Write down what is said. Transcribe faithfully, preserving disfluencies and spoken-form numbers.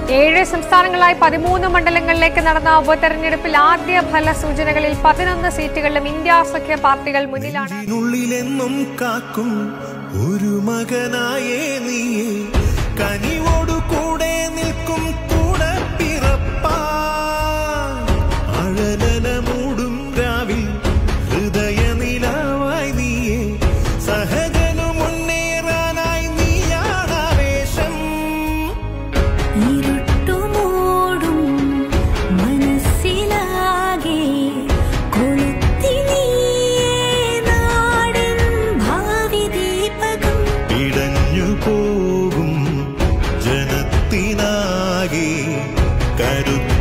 ഏഴ് സംസ്ഥാനങ്ങളായി പതിമൂന്ന് മണ്ഡലങ്ങളിലേക്ക് നടന്ന ഉപതെരഞ്ഞെടുപ്പിൽ ആദ്യ ഫല സൂചനകളിൽ പതിനൊന്ന് സീറ്റുകളിലും ഇന്ത്യ സഖ്യ പാർട്ടികൾ മുന്നിലാണ്. കാക്കും ഒരു മകനായേ നീ കനിവോടു കൂടെ നിൽക്കും കൂടെ പിറപ്പാ അഴലന മൂടും രാവിൽ ഹൃദയ നിലാവായി നീയേ സഹജനു മുന്നേറാനായി നീയാണാവേശം ഇരുട്ടുമൂടും മനസ്സിലാകെ കൊളുത്തി നാടൻ ഭാവി ദീപകം ഇടഞ്ഞു പോകും ജനത്തിനാകെ കരുത്ത്